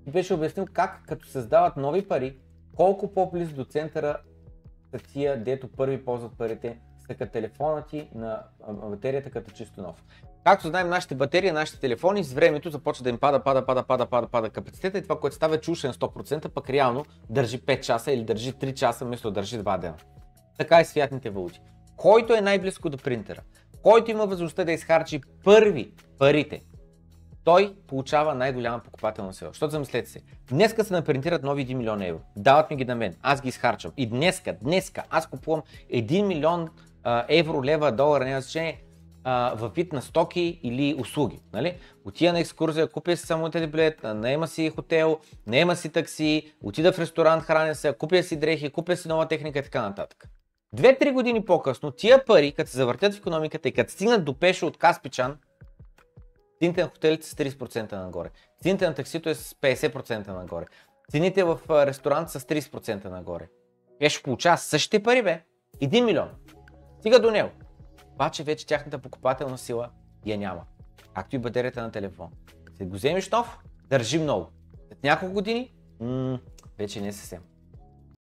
беше обяснил как като създават нови пари, колко по-близо до центъра са тия, дето първи ползват парите, са като телефона ти на батерията като чисто нов. Както знаем, нашите батерии, нашите телефони с времето започва да им пада капацитета и това, което става чуше на 100%, пък реално държи 5 часа или държи 3 часа, вместо да държи 2 дена. Така и с фиатните валути. Който е най-близко до принтера, който има възможността да изхарчи първи парите, той получава най-голяма покупателна сила. Защото замислете се, днеска се напринтират нови 1 милион евро. Дават ми ги на мен, аз ги изхарчвам. И днеска аз купувам 1 милион евро, лева, долара, няма значение, във вид на стоки или услуги. Нали? Отида на екскурзия, купя си самолетен билет, наема си хотел, наема си такси, отида в ресторант, храня се, купя си дрехи, купя си нова техника и така нататък. 2-3 години по-късно тия пари, като се завъртят в икономиката и като стигнат до пешо от Каспичан, цените на хотелите са 30% нагоре, цените на таксито е с 50% нагоре, цените в ресторант са с 30% нагоре. Ще получава същите пари, бе. 1 милион. Стига до него. Обаче вече тяхната покупателна сила я няма. Както и батерията на телефон. След го вземеш нов, държи много. След няколко години, вече не съвсем.